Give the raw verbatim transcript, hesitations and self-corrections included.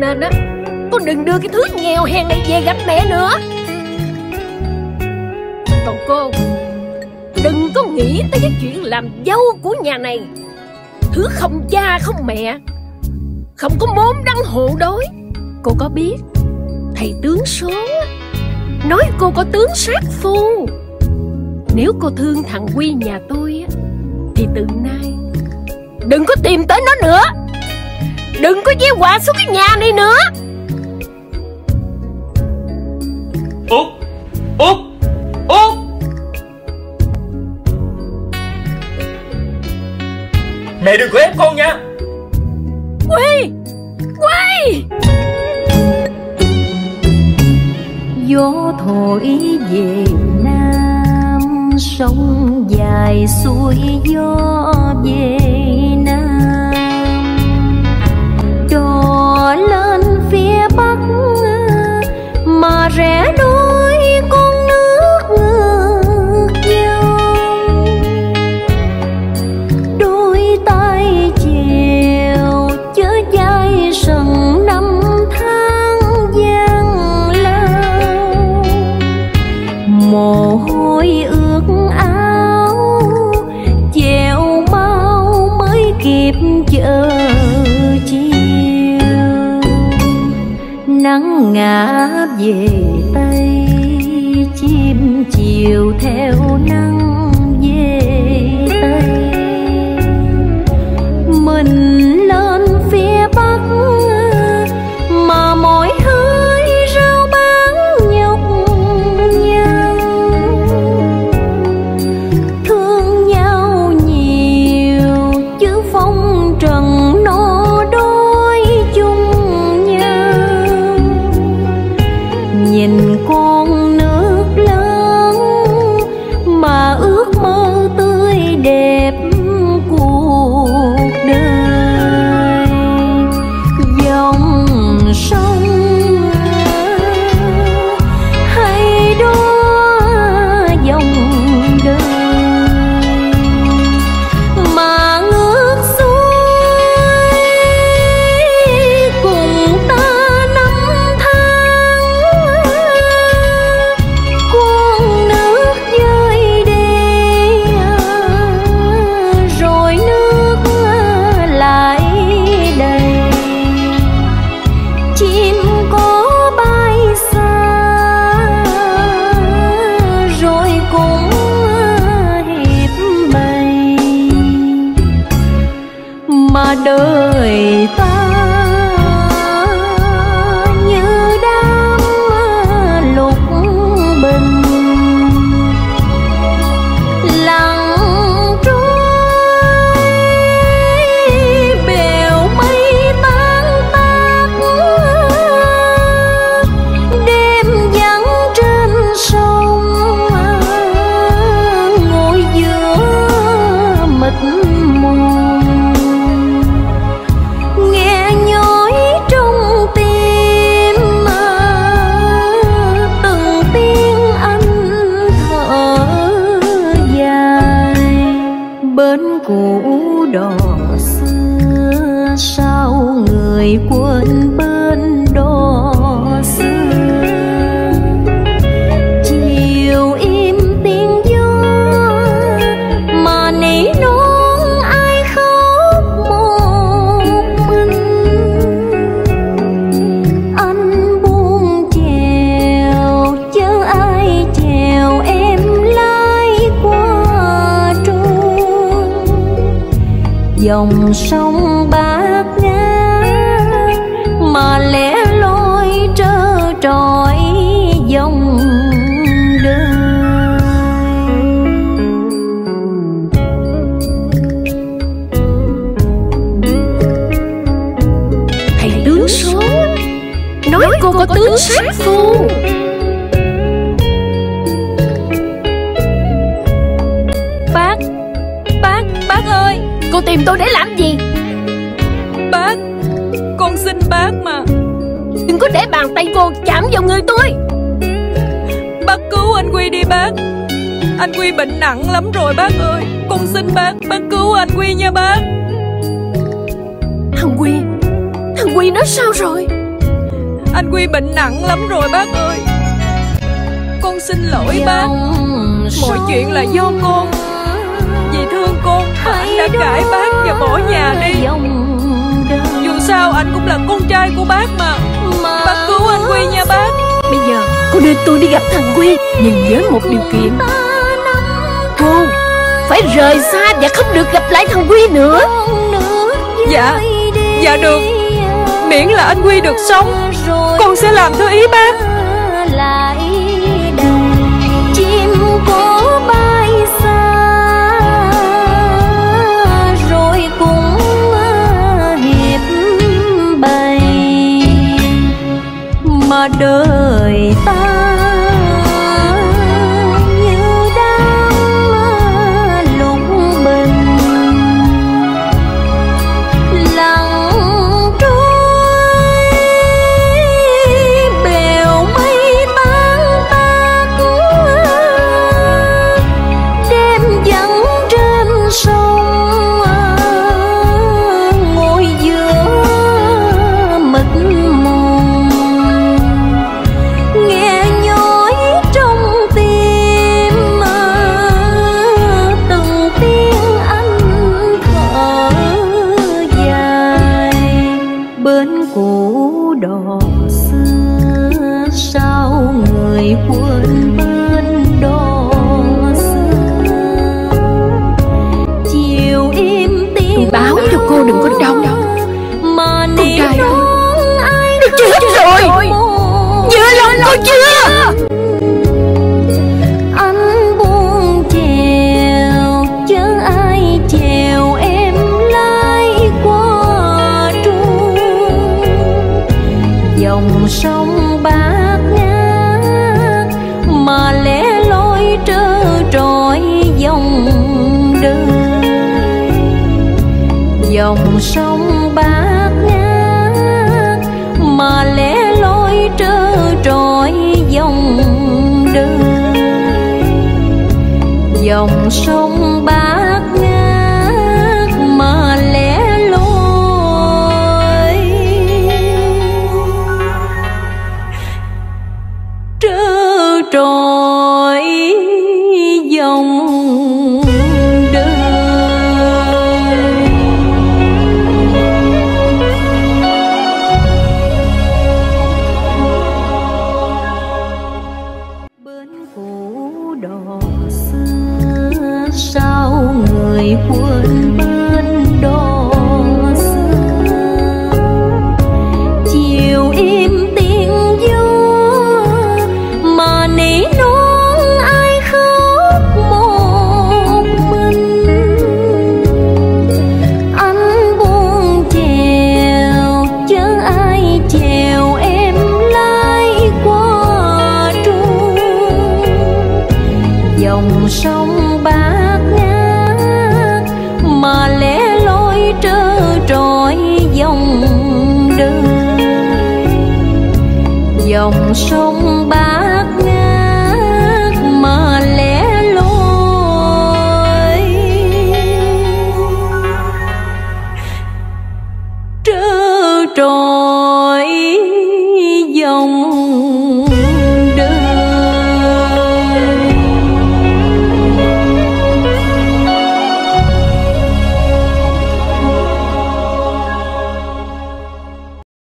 nên á, con đừng đưa cái thứ nghèo hèn này về gặp mẹ nữa. Còn cô, đừng có nghĩ tới cái chuyện làm dâu của nhà này. Thứ không cha không mẹ, không có môn đăng hộ đối. Cô có biết thầy tướng số nói cô có tướng sát phu. Nếu cô thương thằng Quy nhà tôi á, thì từ nay đừng có tìm tới nó nữa. Đừng có gieo họa xuống cái nhà này nữa. Út, Út, Út. Mẹ đừng có ép con nha. Quy, Quy. Gió thổi về Nam, sông dài xuôi gió về Nam. Đò lên phía Bắc mà rẽ đôi con nước ngược dòng. Đôi tay chèo chớ dai sần năm tháng gian lao. Mồ hôi ướt áo chèo mau mới kịp chờ chiều. Nắng ngã về Tây, chim chiều theo nắng về Tây. Mình lên phía Bắc mà mỗi hơi rao bán nhọc nhằn. Thương nhau nhiều chứ phong trần no đôi chung nhau. Nhìn con nước lớn mà ước mơ tươi đẹp cuộc đời. Dòng sông hay đó dòng đời mà ngược xuôi cùng ta năm tháng. Con nước rơi đi rồi nước lại đầy. Chim có bay xa rồi cũng hiệp bầy. Mà đời ta như đám lục bình lặng trôi. Bèo mây tan tác đêm vắng trên sông. Ngồi giữa mịt mùng nghe nhói trong tim từng tiếng anh thở dài. Bên cũ đò xưa sao người quên bên đò xưa. Chiều im tiếng gió mà nỉ non ai khóc một mình. Anh buông chèo chớ ai chèo em lái qua truông. Dòng sông bát ngát mà lẻ loi trơ trọi dòng đời. Thầy tướng số nói cô có tướng sát phu. Bác, bác, bác ơi. Cô tìm tôi để làm gì? Bác, con xin bác mà. Đừng có để bàn tay cô chạm vào người tôi. Bác cứu anh Quy đi bác. Anh Quy bệnh nặng lắm rồi bác ơi. Con xin bác, bác cứu anh Quy nha bác. Thằng Quy, thằng Quy nó sao rồi? Anh Quy bệnh nặng lắm rồi bác ơi. Con xin lỗi bác. Mọi chuyện là do con. Vì thương con mà anh đã cãi bác và bỏ nhà đi. Dù sao anh cũng là con trai của bác mà. Bác cứu anh Quy nha bác. Bây giờ cô đưa tôi đi gặp thằng Quy, nhưng với một điều kiện. Cô phải rời xa và không được gặp lại thằng Quy nữa. Dạ, dạ được. Miễn là anh Quy được sống, con sẽ làm theo ý bác. Chim cổ bay xa rồi cũng hiệp bầy, mà đời ta như đang lục bình lặng trôi, bèo mây tan tác đêm vắng trên sông, ngồi giữa mịt mùng nghe nhói trong tim từng tiếng anh thở dài. Bên cũ đò xưa sao người quên bên đò xưa, chiều im tiếng Tôi báo cho cô đừng có đau. mà Con niềm trai ơi, đón ai nó chết rồi. Vừa lòng cô chưa? anh buông chèo chớ ai chèo em lái qua trung, dòng sông bát ngát mà lẻ loi trơ trọi dòng đời, dòng sông bát ngát mà lẻ loi trơ trọi dòng đời, dòng sông bát ngát mà lẻ loi trơ trọi dòng đời. Bên cũ đò xưa sao người quên bên đò xưa, chiều im tiếng gió mà nỉ non ai khóc một mình, anh buông chèo chớ ai chèo em lái qua trung, dòng sông bát ngát mà lẻ loi trơ trọi dòng đời, dòng sông bát